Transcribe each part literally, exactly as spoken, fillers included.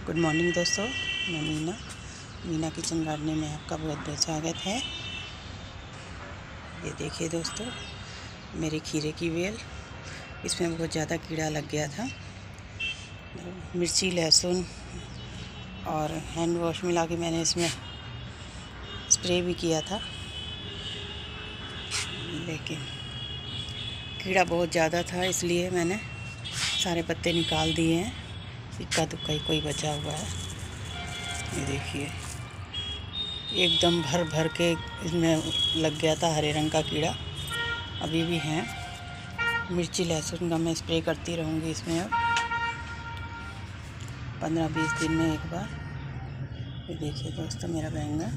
Good morning दोस्तों, मैं Meena Meena kitchen gardening में आपका बहुत बहुत स्वागत है। ये देखिए दोस्तों, मेरे खीरे की बेल, इसमें बहुत ज़्यादा कीड़ा लग गया था। मिर्ची, लहसुन और हैंड वॉश मिला के मैंने इसमें स्प्रे भी किया था, लेकिन कीड़ा बहुत ज़्यादा था, इसलिए मैंने सारे पत्ते निकाल दिए हैं। इक्का दुक्का ही कोई बचा हुआ है। ये देखिए, एकदम भर भर के इसमें लग गया था हरे रंग का कीड़ा, अभी भी है। मिर्ची लहसुन का मैं स्प्रे करती रहूँगी इसमें अब पंद्रह बीस दिन में एक बार। ये देखिए दोस्तों, मेरा बैंगन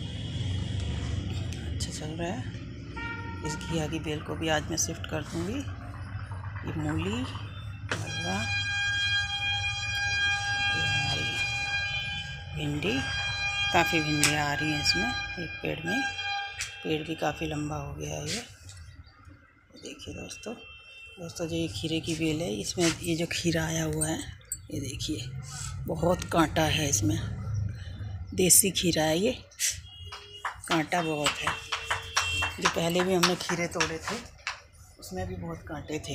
अच्छा चल रहा है। इस घिया की बेल को भी आज मैं शिफ्ट कर दूँगी। ये मूली, मरवा, ये हमारी भिंडी, काफ़ी भिंडियाँ आ रही हैं इसमें एक पेड़ में। पेड़ भी काफ़ी लंबा हो गया है ये। देखिए दोस्तों दोस्तों जो ये खीरे की बेल है, इसमें ये जो खीरा आया हुआ है, ये देखिए बहुत कांटा है इसमें। देसी खीरा है ये, कांटा बहुत है। जो पहले भी हमने खीरे तोड़े थे उसमें भी बहुत कांटे थे।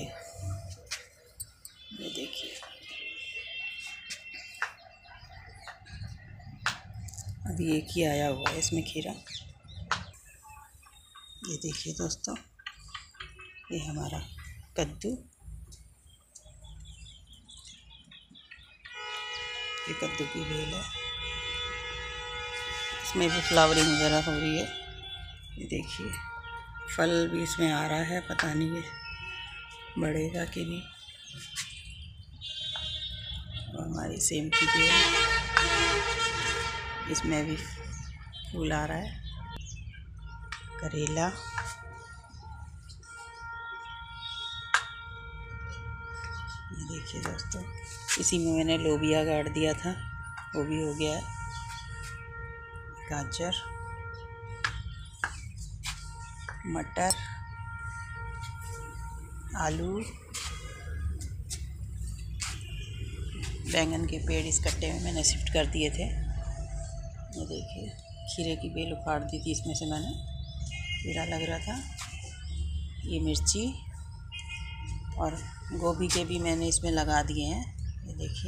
ये देखिए, अभी एक ही आया हुआ है इसमें खीरा। ये देखिए दोस्तों, ये हमारा कद्दू, ये कद्दू की बेल है, इसमें भी फ्लावरिंग वगैरह हो रही है। ये देखिए, फल भी इसमें आ रहा है, पता नहीं ये बढ़ेगा कि नहीं। और हमारी सेम की बेल, इसमें भी फूल आ रहा है। करेला, ये देखिए दोस्तों, इसी में मैंने लोबिया गाड़ दिया था, वो भी हो गया है। गाजर, मटर, आलू, बैंगन के पेड़ इस कट्टे में मैंने शिफ्ट कर दिए थे। ये देखिए, खीरे की बेल उखाड़ दी थी, इसमें से मैंने, कीड़ा लग रहा था। ये मिर्ची और गोभी के भी मैंने इसमें लगा दिए हैं। ये देखिए,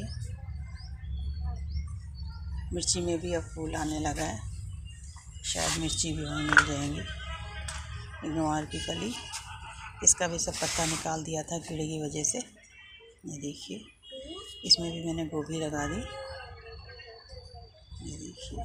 मिर्ची में भी अब फूल आने लगा है, शायद मिर्ची भी वहीं मिल जाएंगी। ग्वार की फली, इसका भी सब पत्ता निकाल दिया था कीड़े की वजह से। ये देखिए, इसमें भी मैंने गोभी लगा दी। ये देखिए,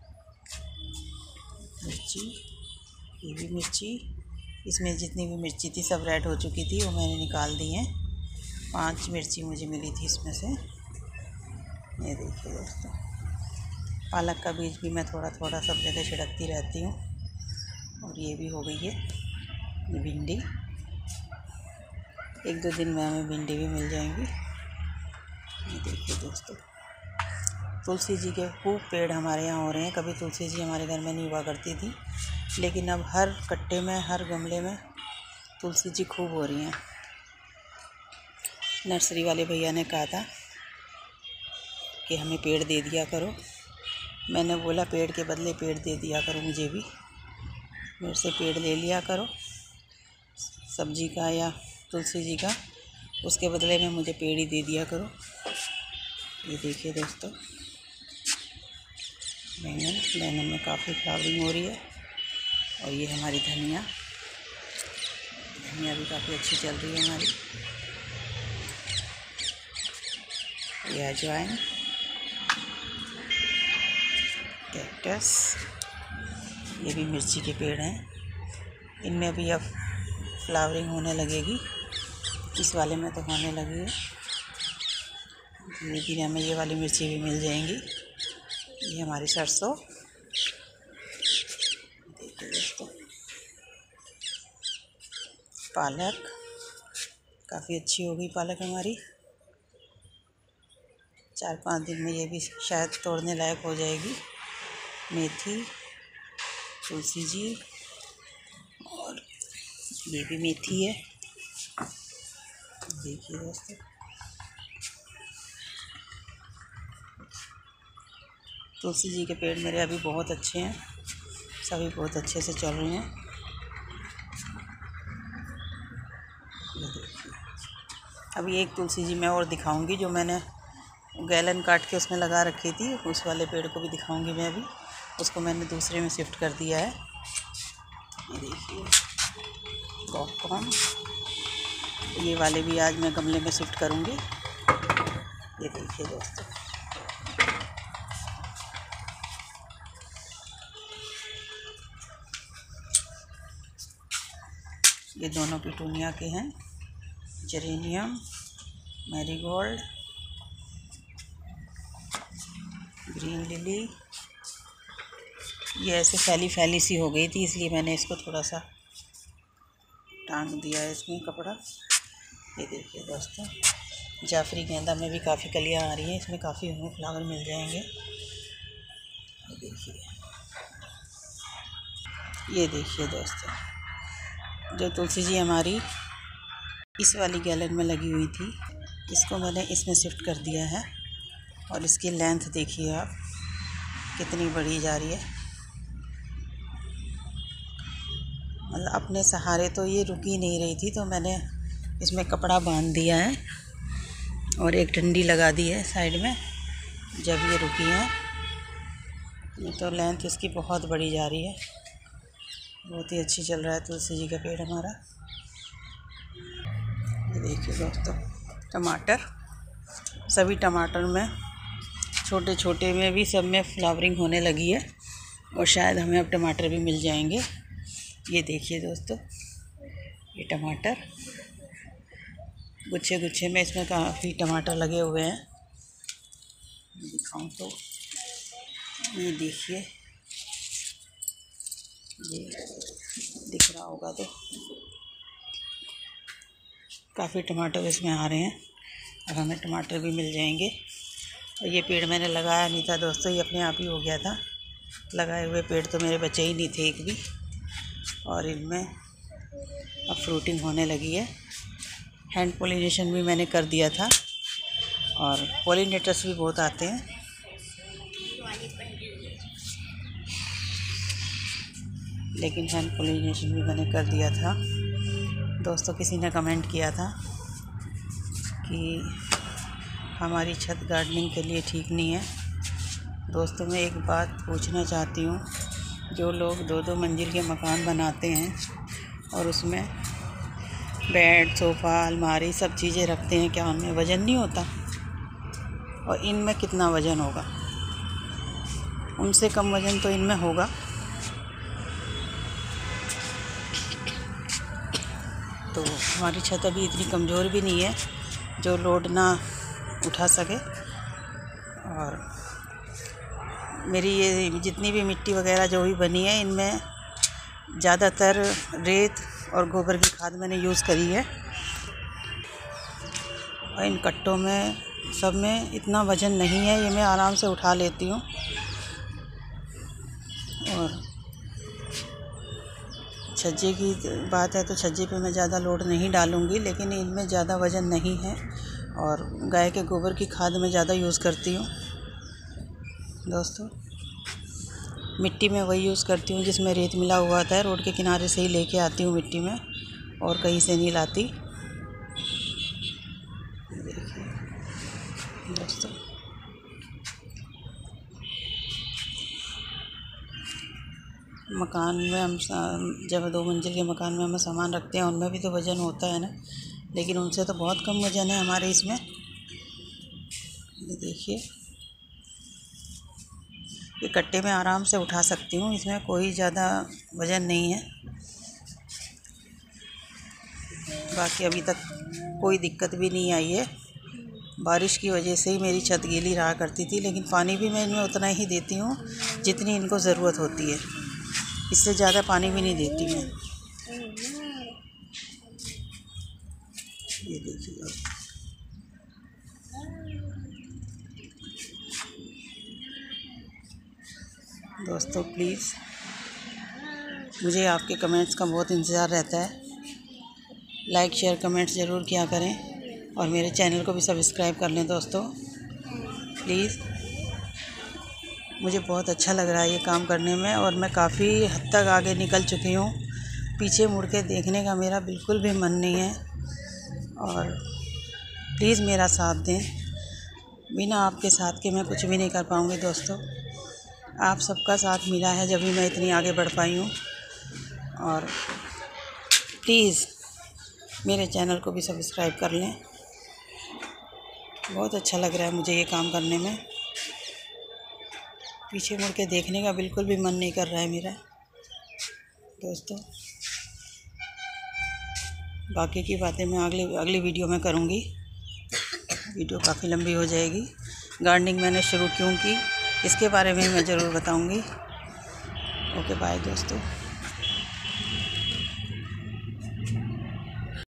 मिर्ची, ये भी मिर्ची, इसमें जितनी भी मिर्ची थी सब रेड हो चुकी थी, वो मैंने निकाल दी हैं। पांच मिर्ची मुझे मिली थी इसमें से। ये देखिए दोस्तों, पालक का बीज भी मैं थोड़ा थोड़ा सब जगह छिड़कती रहती हूँ। और ये भी हो गई है ये भिंडी, एक दो दिन में हमें भिंडी भी मिल जाएंगी। ये देखिए दोस्तों, तुलसी जी के खूब पेड़ हमारे यहाँ हो रहे हैं। कभी तुलसी जी हमारे घर में नहीं हुआ करती थी, लेकिन अब हर कट्टे में, हर गमले में तुलसी जी खूब हो रही हैं। नर्सरी वाले भैया ने कहा था कि हमें पेड़ दे दिया करो। मैंने बोला पेड़ के बदले पेड़ दे दिया करो, मुझे भी मेरे से पेड़ ले लिया करो सब्जी का या तुलसी जी का, उसके बदले में मुझे पेड़ ही दे दिया करो। ये देखिए दोस्तों, बैंगन बैंगन में काफ़ी फ्लावरिंग हो रही है। और ये हमारी धनिया धनिया भी काफ़ी अच्छी चल रही है हमारी। ये अजवाइन, कैक्टस, ये भी मिर्ची के पेड़ हैं। इनमें भी अब फ्लावरिंग होने लगेगी, इस वाले में तो होने लगी है, लेकिन हमें ये वाली मिर्ची भी मिल जाएंगी। ये हमारी सरसों, देखिए दोस्तों, पालक काफ़ी अच्छी हो गई पालक हमारी। चार पाँच दिन में ये भी शायद तोड़ने लायक हो जाएगी। मेथी, तुलसी जी, और ये भी मेथी है। देखिए दोस्तों, तुलसी जी के पेड़ मेरे अभी बहुत अच्छे हैं, सभी बहुत अच्छे से चल रहे हैं। ये देखिए, अभी एक तुलसी जी मैं और दिखाऊंगी जो मैंने गैलन काट के उसमें लगा रखी थी, उस वाले पेड़ को भी दिखाऊंगी मैं अभी। उसको मैंने दूसरे में शिफ्ट कर दिया है। ये देखिए पॉपकॉर्न, ये वाले भी आज मैं गमले में शिफ्ट करूंगी। ये देखिए दोस्तों, ये दोनों पिटूनिया के हैं, जेरेनियम, मैरीगोल्ड, ग्रीन लिली। ये ऐसे फैली फैली सी हो गई थी, इसलिए मैंने इसको थोड़ा सा टांग दिया है इसमें कपड़ा। ये देखिए दोस्तों, जाफरी गेंदा में भी काफ़ी कलियां आ रही हैं, इसमें काफ़ी हमें फ्लावर मिल जाएंगे। ये देखिए, ये देखिए दोस्तों, जो तुलसी जी हमारी इस वाली गैलन में लगी हुई थी, इसको मैंने इसमें शिफ्ट कर दिया है। और इसकी लेंथ देखिए आप कितनी बड़ी जा रही है, मतलब अपने सहारे तो ये रुकी नहीं रही थी, तो मैंने इसमें कपड़ा बांध दिया है और एक डंडी लगा दी है साइड में, जब ये रुकी है। ये तो लेंथ इसकी बहुत बड़ी जा रही है, बहुत ही अच्छी चल रहा है तुलसी जी का पेड़ हमारा। ये देखिए दोस्तों, टमाटर, सभी टमाटर में छोटे छोटे में भी सब में फ्लावरिंग होने लगी है और शायद हमें अब टमाटर भी मिल जाएंगे। ये देखिए दोस्तों, ये टमाटर गुच्छे गुच्छे में इसमें काफ़ी टमाटर लगे हुए हैं। दिखाऊं तो ये देखिए, ये दिख रहा होगा तो काफ़ी टमाटर इसमें आ रहे हैं, अब हमें टमाटर भी मिल जाएंगे। और ये पेड़ मैंने लगाया नहीं था दोस्तों, ये अपने आप ही हो गया था। लगाए हुए पेड़ तो मेरे बचे ही नहीं थे एक भी, और इनमें अब फ्रूटिंग होने लगी है। हैंड पोलिनेशन भी मैंने कर दिया था और पोलिनेटर्स भी बहुत आते हैं। लेकिन हैंड पोलिनेशन भी मैंने कर दिया था दोस्तों। किसी ने कमेंट किया था कि हमारी छत गार्डनिंग के लिए ठीक नहीं है। दोस्तों मैं एक बात पूछना चाहती हूँ, जो लोग दो दो मंजिल के मकान बनाते हैं और उसमें बेड, सोफ़ा, अलमारी सब चीज़ें रखते हैं, क्या उनमें वज़न नहीं होता? और इनमें कितना वज़न होगा? उनसे कम वज़न तो इनमें होगा। तो हमारी छत अभी इतनी कमज़ोर भी नहीं है जो लोड ना उठा सके। और मेरी ये जितनी भी मिट्टी वगैरह जो भी बनी है, इनमें ज़्यादातर रेत और गोबर की खाद मैंने यूज़ करी है। और इन कट्टों में सब में इतना वज़न नहीं है, ये मैं आराम से उठा लेती हूँ। और छज्जे की बात है तो छज्जे पे मैं ज़्यादा लोड नहीं डालूँगी, लेकिन इनमें ज़्यादा वज़न नहीं है। और गाय के गोबर की खाद मैं ज़्यादा यूज़ करती हूँ दोस्तों। मिट्टी में वही यूज़ करती हूँ जिसमें रेत मिला हुआ आता है, रोड के किनारे से ही लेके आती हूँ मिट्टी में, और कहीं से नहीं लाती। देखिए दोस्तों, मकान में हम जब दो मंजिल के मकान में हम सामान रखते हैं, उनमें भी तो वज़न होता है ना, लेकिन उनसे तो बहुत कम वज़न है हमारे इसमें। ये देखिए, ये कट्टे में आराम से उठा सकती हूँ, इसमें कोई ज़्यादा वज़न नहीं है। बाकी अभी तक कोई दिक्कत भी नहीं आई है। बारिश की वजह से ही मेरी छत गीली रहा करती थी, लेकिन पानी भी मैं इनमें उतना ही देती हूँ जितनी इनको ज़रूरत होती है, इससे ज़्यादा पानी भी नहीं देती मैं। ये देखिए दोस्तों, प्लीज़ मुझे आपके कमेंट्स का बहुत इंतज़ार रहता है। लाइक शेयर कमेंट्स ज़रूर किया करें और मेरे चैनल को भी सब्सक्राइब कर लें दोस्तों, प्लीज़। मुझे बहुत अच्छा लग रहा है ये काम करने में, और मैं काफ़ी हद तक आगे निकल चुकी हूँ। पीछे मुड़ के देखने का मेरा बिल्कुल भी मन नहीं है, और प्लीज़ मेरा साथ दें। बिना आपके साथ के मैं कुछ भी नहीं कर पाऊँगी दोस्तों। आप सबका साथ मिला है जब भी मैं इतनी आगे बढ़ पाई हूँ। और प्लीज़ मेरे चैनल को भी सब्सक्राइब कर लें। बहुत अच्छा लग रहा है मुझे ये काम करने में। पीछे मुड़ के देखने का बिल्कुल भी मन नहीं कर रहा है मेरा दोस्तों। बाकी की बातें मैं अगली अगली वीडियो में करूँगी। वीडियो काफ़ी लंबी हो जाएगी। गार्डनिंग मैंने शुरू क्यों की इसके बारे में मैं ज़रूर बताऊँगी। ओके बाय दोस्तों।